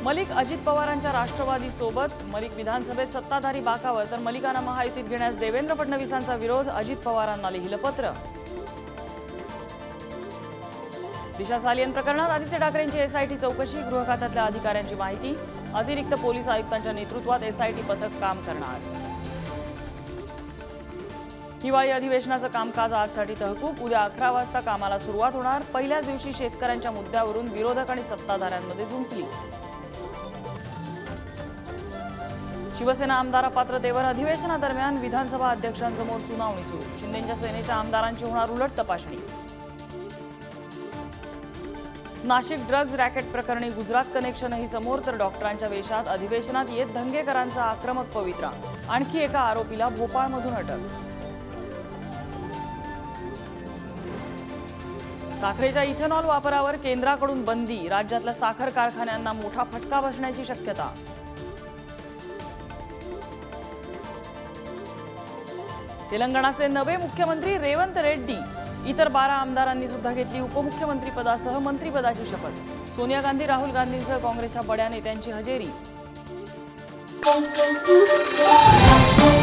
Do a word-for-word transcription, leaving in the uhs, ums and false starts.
मलिक अजित पवारांच्या राष्ट्रवादी सोबत, मलिक विधानसभेत सत्ताधारी बाकावर तर मलिकांना महायुतीत घेण्यास देवेंद्र फडणवीसांचा विरोध, अजित पवारांना लिहिलं पत्र। दिशा सालियन प्रकरणात आदित्य ठाकरेंची एसआयटी चौकशी, गृह खात्यातल्या अधिकाऱ्यांची माहिती, अतिरिक्त पोलीस आयुक्तांच्या नेतृत्वात एसआयटी पथक काम करणार। हिवाळी अधिवेशनाचं कामकाज आजसाठी तहकूब, उद्या अकरा वाजता कामाला सुरुवात होणार। पहिल्याच दिवशी शेतकऱ्यांच्या मुद्द्यावरून विरोधक आणि सत्ताधाऱ्यांमध्ये झुंपली। शिवसेना आमदार पात्रतेवर अधिवेशनादरम्यान विधानसभा अध्यक्षांसमोर सुनावणी सुरू, शिंदेच्या सेनेच्या आमदारांची होणार उलट तपासणी। नाशिक ड्रग्ज रॅकेट प्रकरणी गुजरात कनेक्शनही समोर, तर डॉक्टरांच्या वेशात अधिवेशनात येत धंगेकरांचा आक्रमक पवित्रा, आणखी एका आरोपीला भोपाळमधून अटक। साखरेच्या इथेनॉल वापरावर केंद्राकडून बंदी, राज्यातल्या साखर कारखान्यांना मोठा फटका बसण्याची शक्यता। तेलंगणाचे नवे मुख्यमंत्री रेवंत रेड्डी, इतर बारा आमदारांनी सुद्धा घेतली उपमुख्यमंत्री पदासह मंत्रिपदाची शपथ। सोनिया गांधी, राहुल गांधींसह काँग्रेसच्या बड्या नेत्यांची हजेरी।